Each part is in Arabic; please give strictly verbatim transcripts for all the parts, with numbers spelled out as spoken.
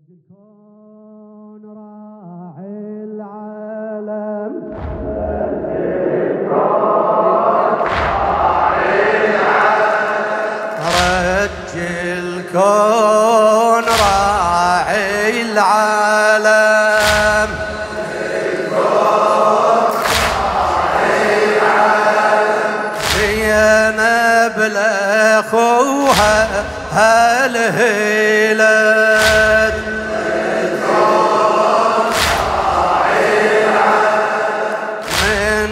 الكون راعي العالم رج الكون راعي العالم زينب لاخوها هالهيلة من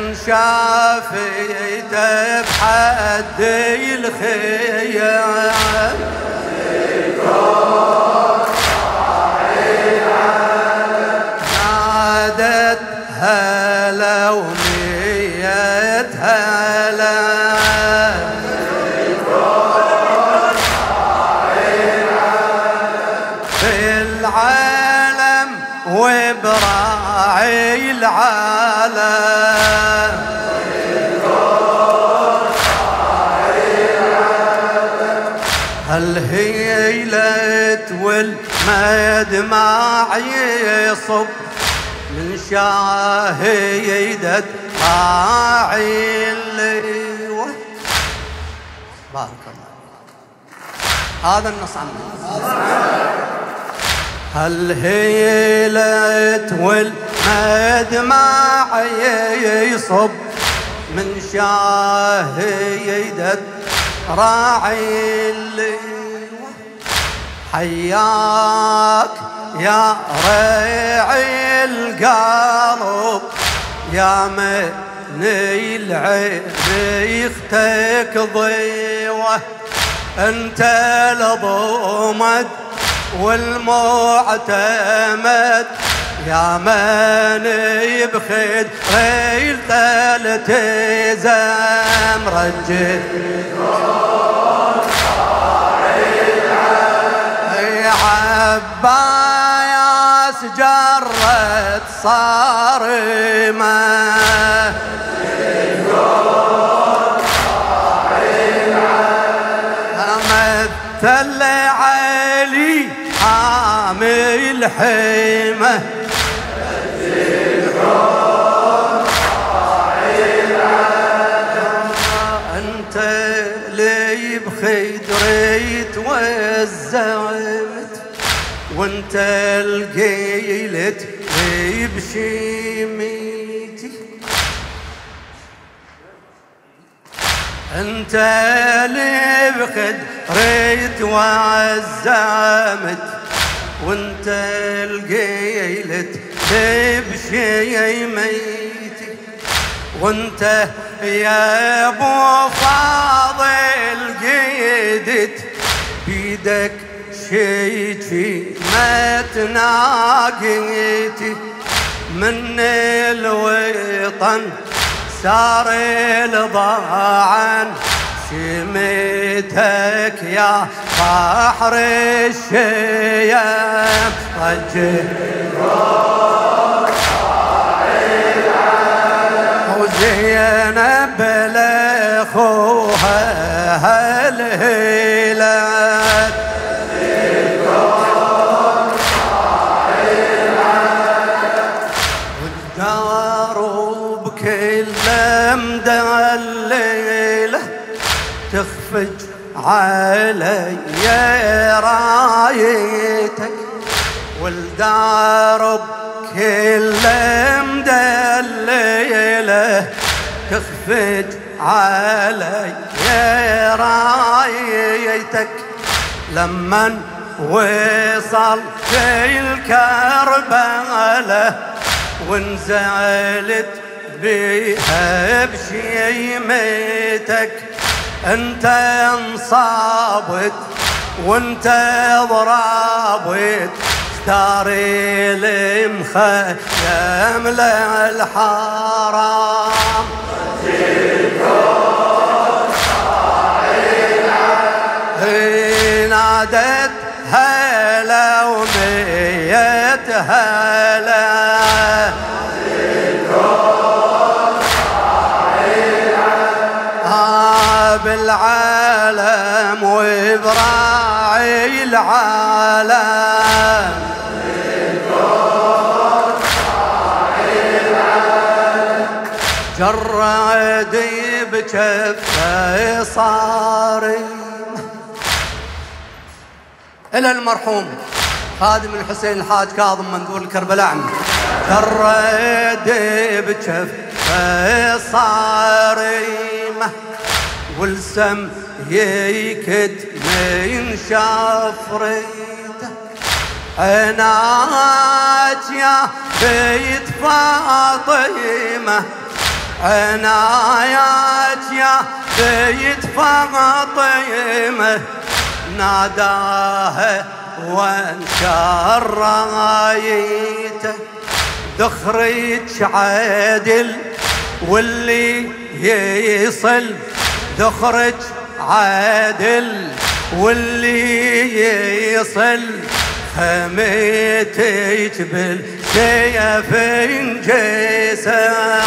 شافيته بحد الخيام نادت هلا وميت هلا العالم وبراعي العالم هالهيلة والمدمع يصب من شاهدة راعي الليوة. بارك الله. هذا النص عنه. هالهيلة والمدمع يصب من شاهدة راعي الليوة حياك يا ريعي القلب يا مني العين يختك ضيوة انت الضمد والمعتمد يا من يبخد ريلته التزام رجل يا عباس جرت صارمة مثل علي حامل حيمة انت لي بخدري توزعت وانت القيلت بشيميتي انت لي بخدري توزعت وانت القيلت بشيميتي وانت يا ابو فاضل قيدت بيدك شيتي ما تناقيتي من الوطن سار الضاعن شميتك يا بحر الشيام رجل وزينب لاخوها هالهيلة والدار بكل مدى الليلة تخفج علي رايتك والدار بكل مدى الليلة تخفج علي رايتك لمن وصل في الكربلة وانزعلت بيها بشيمتك انت انصابت وانت ضرابت ستاري المخيم للحرام نادت هلا وميت هلا بالعالم وبراعي العالم ردي بجفه صارم. إلى المرحوم خادم الحسين الحاج كاظم منذور الكربلاء عنه. ردي بجفه صارم والسم يكت من شفريته. عناك يا بيت فاطمة، عناياك يا بيت فاطمة، ناداها وانشر رايته. ذخرك عادل واللي يصل، ذخرك عادل واللي يصل، خميتك بالسيف انجسام.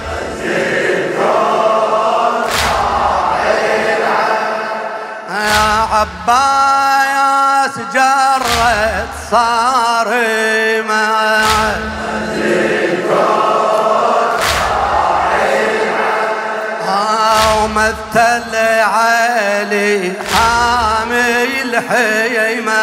يا عباس جرت صارمة، ومثل علي حامي الحيمة.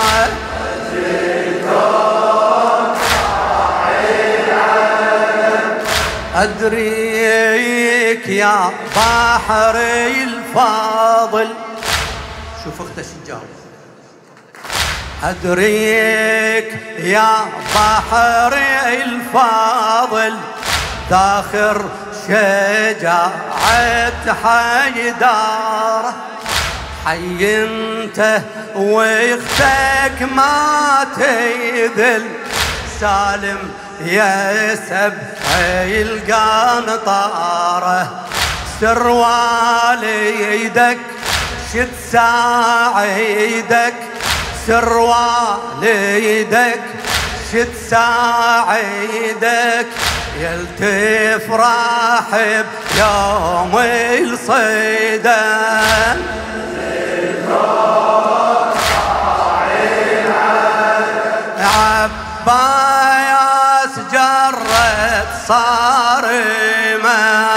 أدريك يا بحري الفاضل، شوف اخته الشجار. أدريك يا بحري الفاضل، داخر شجاعة حيداره. حي انت واختك ما تذل، سالم يا سبعي القنطارة. سر واليدك شد ساعدك، سر واليدك شد ساعدك، يلتفرح بيوم الصيدان. عباس جرت صارمة،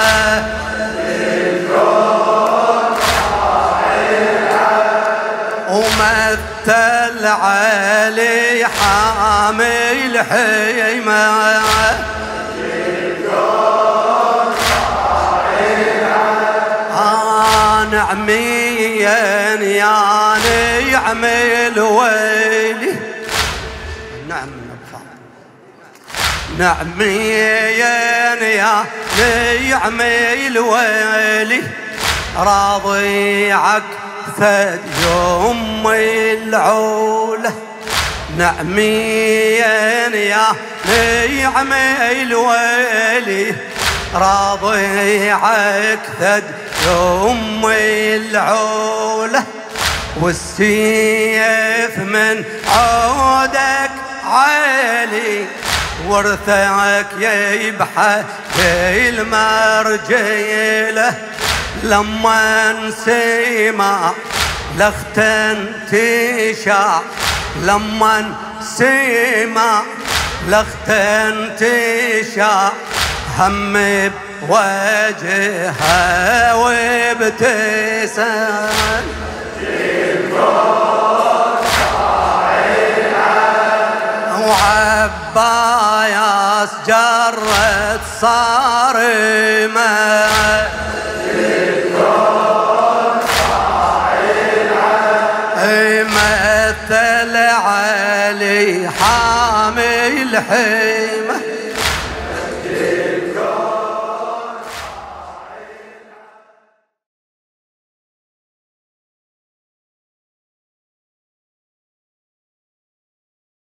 ومثل علي حامي الحيمة. نعميا يا نعم الويلي، نعم نعميا يا نعم الويلي، راضيعك فد يوم العولة. نعميا يا نعم الويلي، راضيعك ثد يوم العولة. والسيف من عودك عالي، ورثك يبحى المرجيلة. لما انسمع لختن تشاع، لما انسمع لختن تشاع، هم بوجهها وابتسام. وعباس جرت صارمة، مثل علي حامي الحيمة.